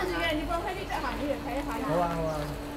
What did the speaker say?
時嘅，你講起呢隻鞋，你嚟睇下。 好啊好啊。